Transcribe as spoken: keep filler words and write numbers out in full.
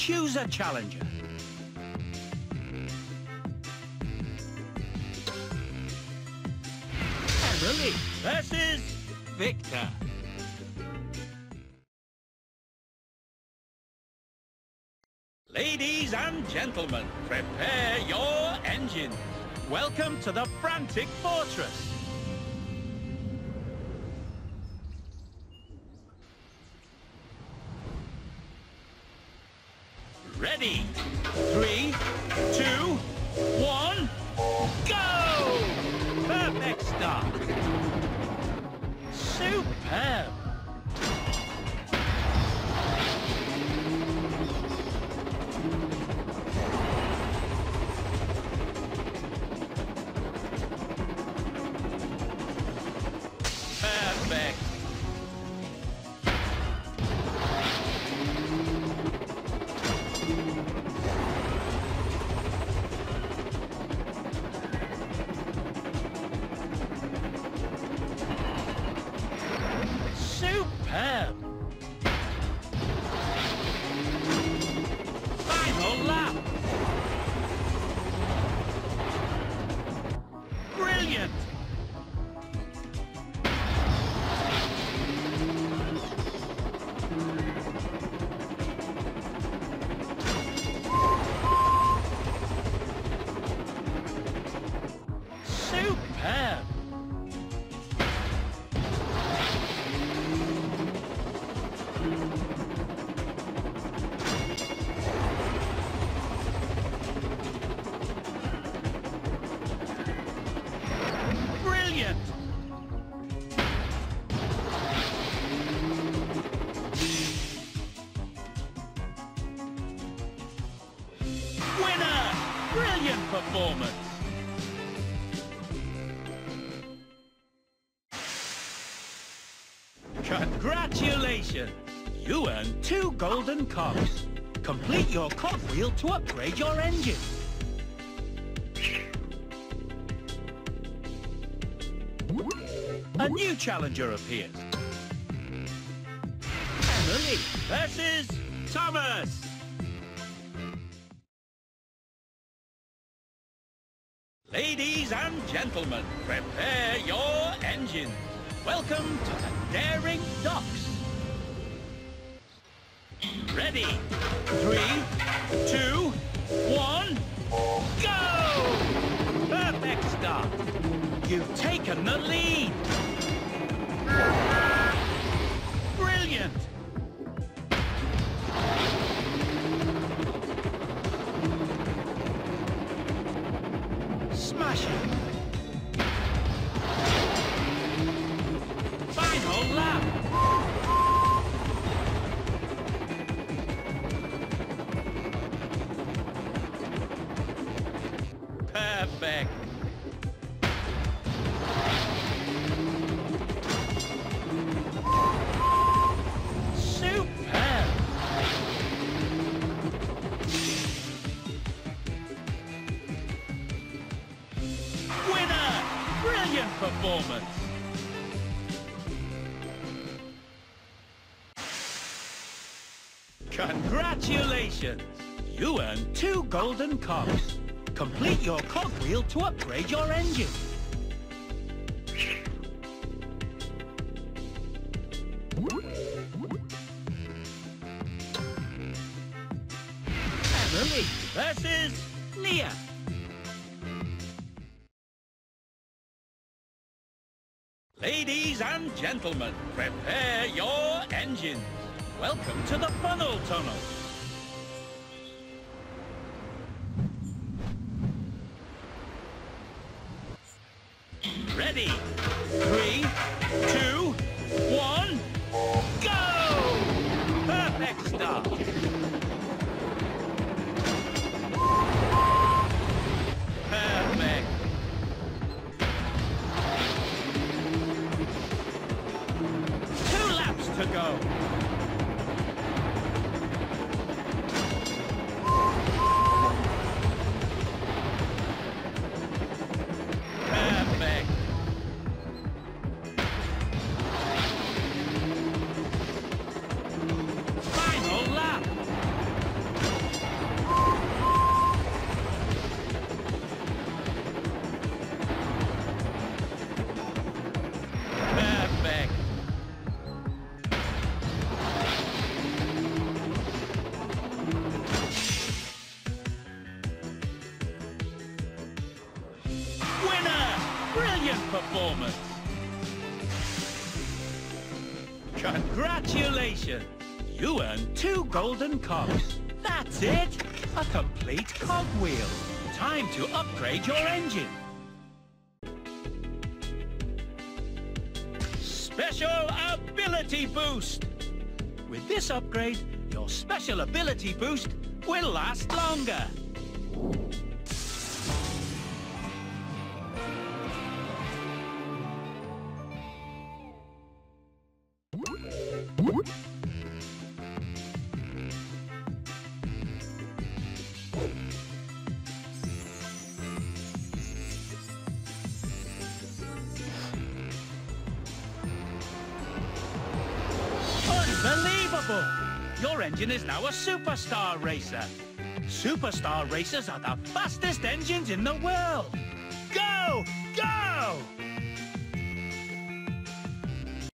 Choose a challenger. Emily versus Victor. Ladies and gentlemen, prepare your engines. Welcome to the Frantic Fortress. Ready? Three, two, one, go! Perfect start. Superb. Perfect. Superb. Final lap. Brilliant. Superb. Brilliant. Winner! Brilliant performance. Congratulations! You earned two golden cogs. Complete your cogwheel to upgrade your engine. A new challenger appears. Emily versus Thomas. Ladies and gentlemen, prepare your engines. Welcome to the Daring Docks. Ready? Three, two, one, go! Perfect start. You've taken the lead. Brilliant. Smashing. Final lap. Perfect. Superb. Winner! Brilliant performance. Congratulations! You earned two golden cogs. Complete your cogwheel to upgrade your engine. Emily versus Leah. Ladies and gentlemen, prepare your engines. Welcome to the funnel tunnel. Ready? Three, two, one, go! Perfect start. Perfect. Two laps to go. Perfect. Final lap. Congratulations! You earned two golden cogs. That's it! A complete cogwheel. Time to upgrade your engine. Special Ability Boost! With this upgrade, your special ability boost will last longer. Unbelievable! Your engine is now a superstar racer. Superstar racers are the fastest engines in the world. Go! Go!